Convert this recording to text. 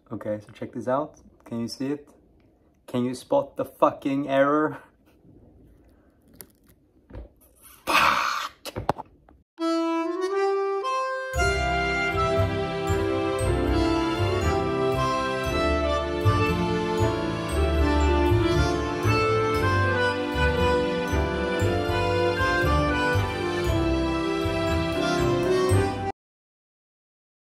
Okay, so check this out. Can you see it? Can you spot the fucking error?